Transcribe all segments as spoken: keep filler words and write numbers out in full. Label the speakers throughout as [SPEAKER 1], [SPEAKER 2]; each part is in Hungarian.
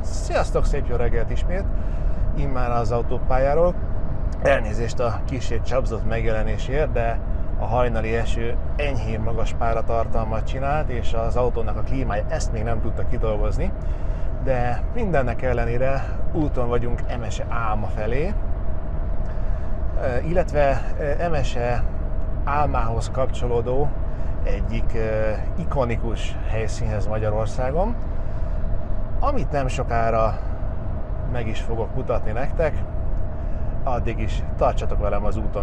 [SPEAKER 1] Sziasztok, szép jó reggelt ismét, immár az autópályáról. Elnézést a kissé csapzott megjelenésért, de a hajnali eső enyhén magas páratartalmat csinált, és az autónak a klímája ezt még nem tudta kidolgozni. De mindennek ellenére úton vagyunk Emese álma felé, illetve Emese álmához kapcsolódó egyik ikonikus helyszínhez Magyarországon, amit nem sokára meg is fogok mutatni nektek, addig is tartsatok velem az úton.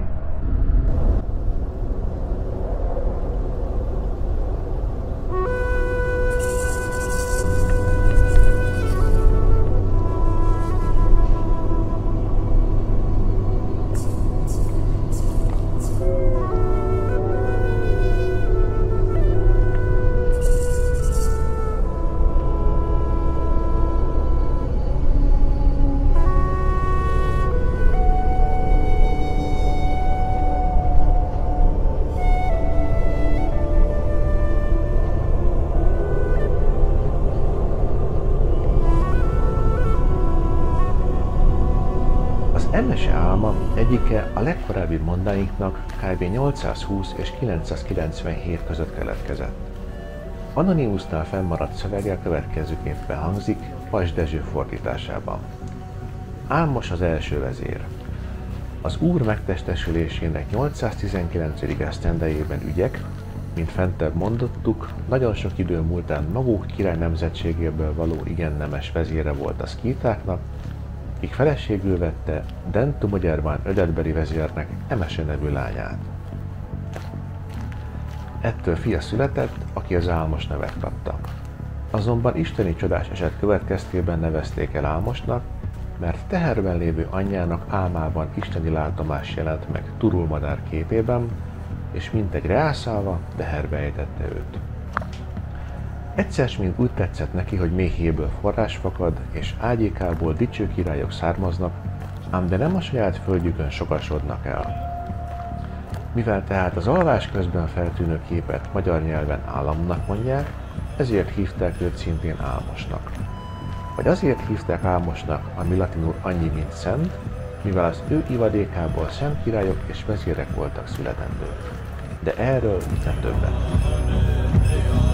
[SPEAKER 2] Emese álma egyike a legkorábbi mondáinknak kb. nyolcszázhúsz és kilencszázkilencvenhét között keletkezett. Anonymusznál fennmaradt szövege következőképpen hangzik Paks Dezső fordításában. Álmos az első vezér. Az Úr megtestesülésének nyolcszáztizenkilencedik esztendejében ügyek, mint fentebb mondottuk, nagyon sok idő múltán maguk király nemzetségéből való igen nemes vezére volt a szkítáknak, míg feleségül vette Dentu Magyarván ödedbeli vezérnek Emese nevű lányát. Ettől fia született, aki az Álmos nevet kapta. Azonban isteni csodás eset következtében nevezték el Álmosnak, mert teherben lévő anyjának álmában isteni látomás jelent meg turulmadár képében, és mintegy reászálva teherbe ejtette őt. Egyszer mint úgy tetszett neki, hogy méhéből forrás fakad, és ágyékából dicső királyok származnak, ám de nem a saját földjükön sokasodnak el. Mivel tehát az alvás közben feltűnő képet magyar nyelven államnak mondják, ezért hívták őt szintén Álmosnak. Vagy azért hívták Álmosnak, ami latinul annyi, mint szent, mivel az ő ivadékából szent királyok és vezérek voltak születendők. De erről nem többet.